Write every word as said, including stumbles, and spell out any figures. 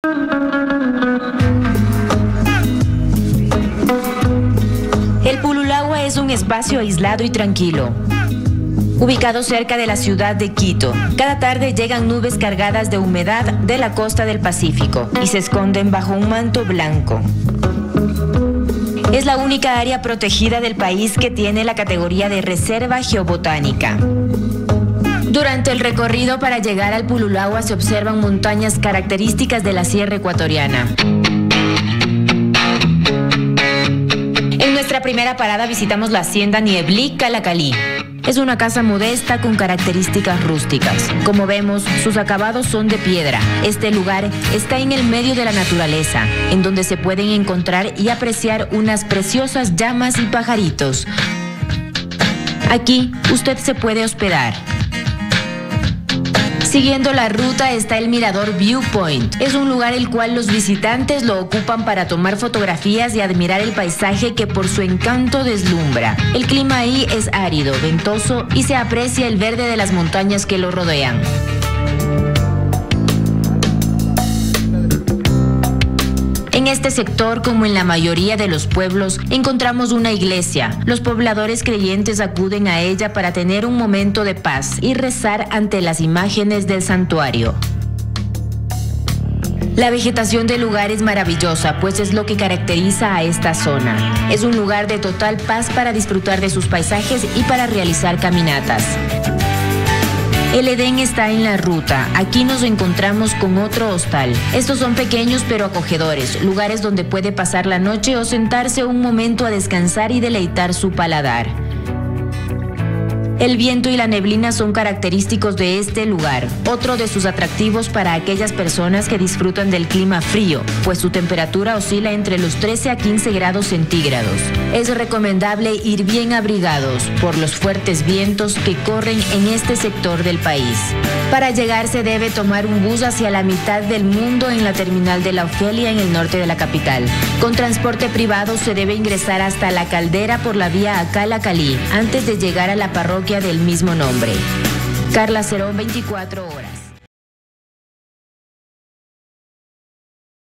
El Pululagua es un espacio aislado y tranquilo, ubicado cerca de la ciudad de Quito. Cada tarde llegan nubes cargadas de humedad de la costa del Pacífico y se esconden bajo un manto blanco. Es la única área protegida del país que tiene la categoría de reserva geobotánica. Durante el recorrido para llegar al Pululagua se observan montañas características de la sierra ecuatoriana. En nuestra primera parada visitamos la hacienda Nieblí Calacalí. Es una casa modesta con características rústicas. Como vemos, sus acabados son de piedra. Este lugar está en el medio de la naturaleza, en donde se pueden encontrar y apreciar unas preciosas llamas y pajaritos. Aquí usted se puede hospedar. Siguiendo la ruta está el Mirador Viewpoint. Es un lugar el cual los visitantes lo ocupan para tomar fotografías y admirar el paisaje que por su encanto deslumbra. El clima ahí es árido, ventoso y se aprecia el verde de las montañas que lo rodean. En este sector, como en la mayoría de los pueblos, encontramos una iglesia. Los pobladores creyentes acuden a ella para tener un momento de paz y rezar ante las imágenes del santuario. La vegetación del lugar es maravillosa, pues es lo que caracteriza a esta zona. Es un lugar de total paz para disfrutar de sus paisajes y para realizar caminatas. El Edén está en la ruta. Aquí nos encontramos con otro hostal. Estos son pequeños pero acogedores, lugares donde puede pasar la noche o sentarse un momento a descansar y deleitar su paladar. El viento y la neblina son característicos de este lugar, otro de sus atractivos para aquellas personas que disfrutan del clima frío, pues su temperatura oscila entre los trece a quince grados centígrados. Es recomendable ir bien abrigados por los fuertes vientos que corren en este sector del país. Para llegar se debe tomar un bus hacia la mitad del mundo en la terminal de La Ofelia en el norte de la capital. Con transporte privado se debe ingresar hasta La Caldera por la vía Calacalí, antes de llegar a la parroquia del mismo nombre. Carla Cerón, veinticuatro horas.